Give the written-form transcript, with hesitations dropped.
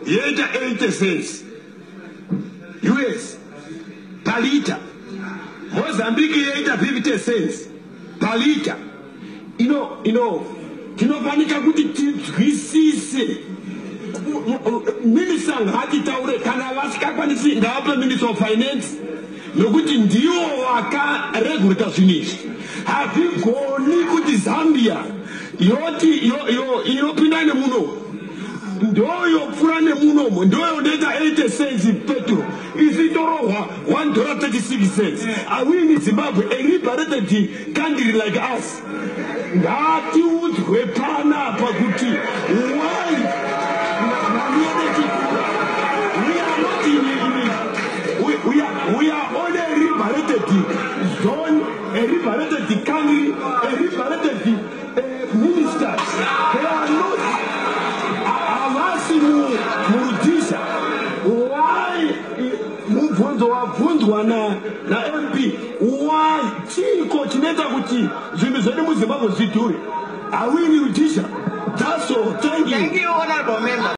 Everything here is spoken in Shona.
Yeta 80 cents. US. Per liter. Mozambique yeta 50 cents. Per liter. You know, tinofanika kuti tizwisise. Minister ngati taure kana vasikakwanisi ngapa Minister of Finance. Nokuti ndiwo waka regulate zvinizvi. Hatigoni kuti Zambia yoti inopinda nemuno. Ndoyo pfura nemunomo. Ndoyo ndeta 80 cents petrol. Isitorohwa $1.36. Are we in Zimbabwe a liberated country like us? Ngati udzwe pana pakuti why we are only a liberated zone, a liberated country, a liberated ministers. They are not avasi murudisha. Why mubvunzo wabvunzwa na MP? Why chiko chineta kuti zvinhu zvedu muZimbabwe zvidhure? Are we in Rudisha? That's all. Thank you. Thank you, honorable member.